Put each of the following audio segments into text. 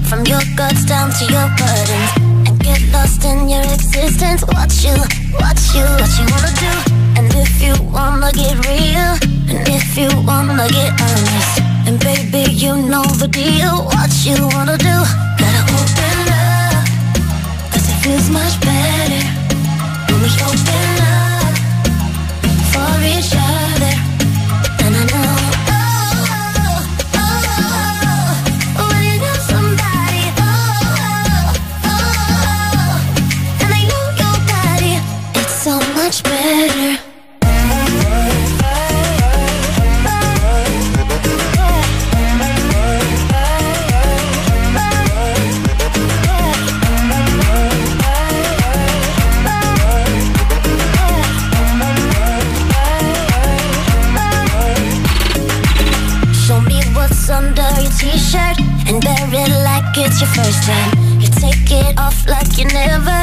from your guts down to your buttons, and get lost in your existence. What you wanna do? And if you wanna get real, and if you wanna get honest, and baby, you know the deal. What you wanna do? Gotta open up, 'cause it feels much better when we open up for each other. And I know, when you know somebody, and they know your body, it's so much better. Under your t-shirt and wear it like it's your first time. You take it off like you've never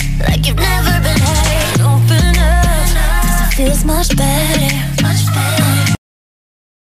been hurt. Open up, 'cause it feels much better, much better.